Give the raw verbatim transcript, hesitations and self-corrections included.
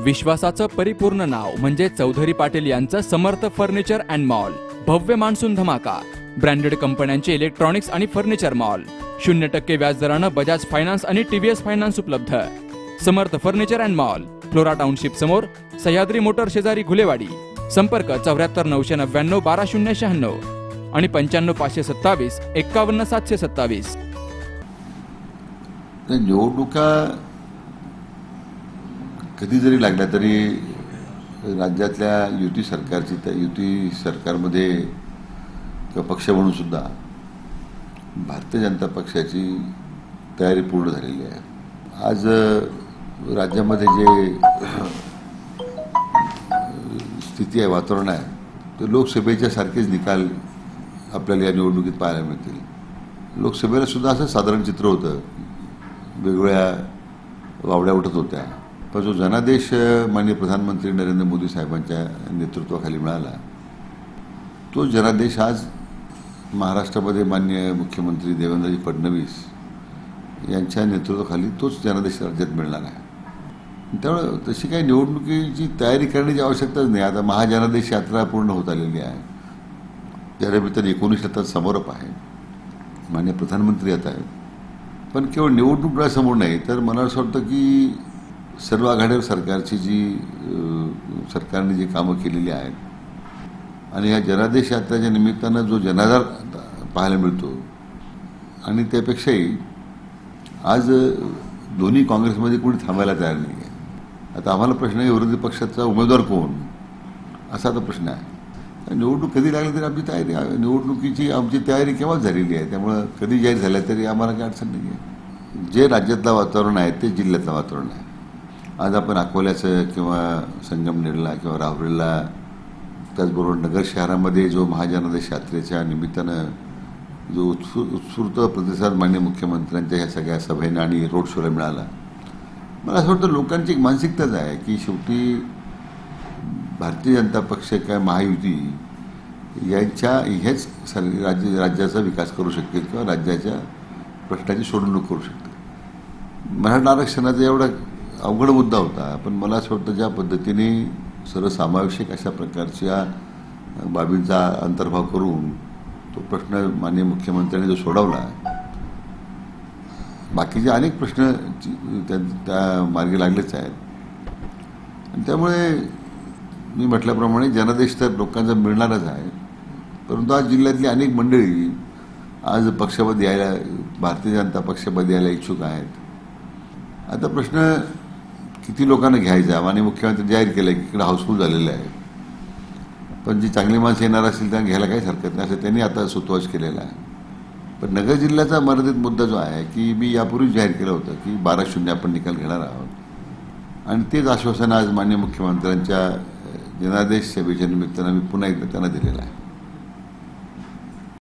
विश्वासाचं परिपूर्ण नाव म्हणजे चौधरी पाटील यांचं समर्थ फर्निचर अँड मॉल. भव्य मान्सून धमाका. ब्रँडेड कंपन्यांचे इलेक्ट्रॉनिक्स आणि फर्निचर मॉल. शून्य टक्के व्याजदरानं बजाज फायनान्स आणि टीव्हीएस फायनान्स उपलब्ध. Samarth furniture and mall, Flora township समोर, सह्याद्री मोटर शेजारी घुलेवाडी. संपर्क चौऱ्याहत्तर नऊशे नव्याण्णव बारा शून्य शहाण्णव आणि पंच्याण्णव पाचशे सत्तावीस एक्कावन्न सातशे सत्तावीस. निवडणुका कधी जरी लागल्या तरी राज्यातल्या युती सरकारची त्या युती सरकारमध्ये किंवा पक्ष म्हणून सुद्धा भारतीय जनता पक्षाची तयारी पूर्ण झालेली आहे. आज राज्यामध्ये जे स्थिती आहे, वातावरण आहे, ते लोकसभेच्या सारखेच निकाल आपल्याला या निवडणुकीत पाहायला मिळतील. लोकसभेला सुद्धा असं साधारण चित्र होतं, वेगवेगळ्या वावड्या उठत होत्या, पण जो जनादेश माननीय प्रधानमंत्री नरेंद्र मोदी साहेबांच्या नेतृत्वाखाली मिळाला, तो जनादेश आज महाराष्ट्रामध्ये माननीय मुख्यमंत्री देवेंद्रजी फडणवीस यांच्या नेतृत्वाखाली तोच जनादेश राज्यात मिळणार आहे. त्यामुळे तशी काही निवडणुकीची तयारी करण्याची आवश्यकताच नाही. आता महाजनादेश यात्रा पूर्ण होत आलेली आहे. त्यानिमित्ताने एकोणीस आता समोरप आहे, माननीय प्रधानमंत्री येत आहेत. पण केवळ निवडणूक डोळ्यासमोर नाही, तर मला असं वाटतं की सर्व आघाडीवर सरकारची जी सरकारने जी कामं केलेली आहेत आणि या जनादेश यात्रेच्या निमित्तानं जो जनाधार पाहायला मिळतो, आणि त्यापेक्षाही आज दोन्ही काँग्रेसमध्ये कोणी थांबायला तयार नाही आहे. आता आम्हाला प्रश्न आहे, विरोधी पक्षाचा उमेदवार कोण, असा आता प्रश्न आहे. निवडणूक कधी लागली तरी आमची तयारी, निवडणुकीची आमची तयारी केव्हाच झालेली आहे. त्यामुळं कधी जाहीर झाल्या तरी आम्हाला काही अडचण नाही आहे. जे राज्यातलं वातावरण आहे ते जिल्ह्यातलं वातावरण आहे. आज आपण अकोल्याचं किंवा संगमनेरला किंवा राहुरीला, त्याचबरोबर नगर शहरामध्ये जो महाजनादेश यात्रेच्या निमित्तानं जो उत्सु उत्स्फूर्त प्रतिसाद माननीय मुख्यमंत्र्यांच्या ह्या सगळ्या सभेनं आणि रोड शोला मिळाला, मला असं वाटतं लोकांची एक मानसिकताच आहे की शेवटी भारतीय जनता पक्ष किंवा महायुती यांच्या हेच सर राज्य राज्याचा विकास करू शकतील किंवा राज्याच्या प्रश्नाची सोडवणूक करू शकतील. मराठा आरक्षणाचा एवढा अवघड मुद्दा होता, पण मला असं वाटतं ज्या पद्धतीने सर्वसमावेशक अशा प्रकारच्या बाबींचा अंतर्भाव करून तो प्रश्न माननीय मुख्यमंत्र्यांनी जो सोडवला, बाकीचे अनेक प्रश्न त्या त्या मार्गी लागलेच आहेत. आणि त्यामुळे मी म्हटल्याप्रमाणे जनादेश तर लोकांचा मिळणारच आहे, परंतु आज जिल्ह्यातली अनेक मंडळी आज पक्षामध्ये यायला, भारतीय जनता पक्षामध्ये यायला इच्छुक आहेत. आता प्रश्न किती लोकांना घ्यायचा, माननीय मुख्यमंत्री जाहीर केलं की इकडे हाऊसफुल झालेलं आहे, पण जी चांगली माणसं येणार असतील त्यांना घ्यायला काहीच हरकत नाही, असं त्यांनी आता सुतोवाच केलेला आहे. पण नगर जिल्ह्याचा मर्यादित मुद्दा जो आहे की मी यापूर्वीच जाहीर केलं होतं की बारा शून्य आपण निकाल घेणार आहोत, आणि तेच आश्वासन आज माननीय मुख्यमंत्र्यांच्या जनादेश सभेच्या निमित्तानं मी पुन्हा एकदा त्यांना दिलेलं आहे.